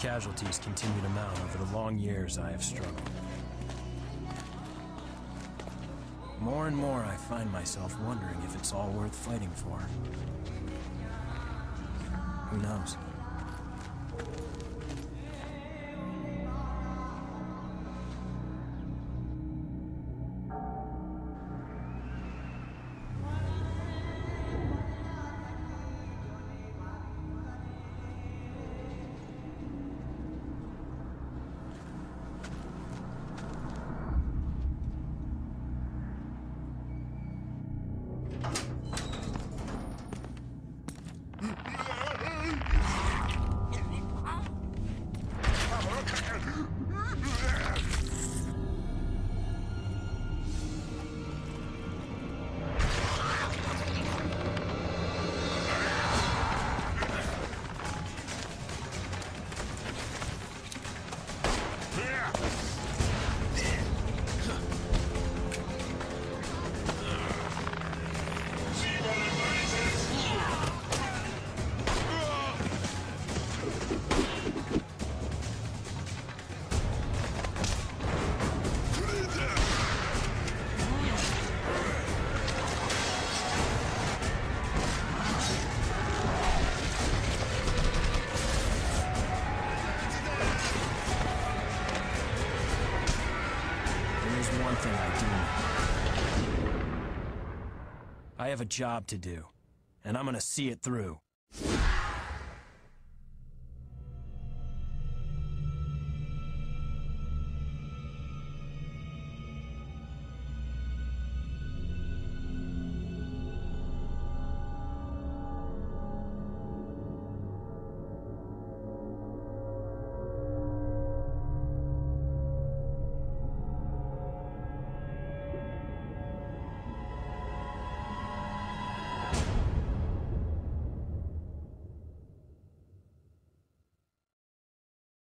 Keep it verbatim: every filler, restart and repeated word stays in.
casualties continue to mount over the long years I have struggled. More and more I find myself wondering if it's all worth fighting for. Who knows? One thing I do know. I have a job to do, and I'm gonna see it through.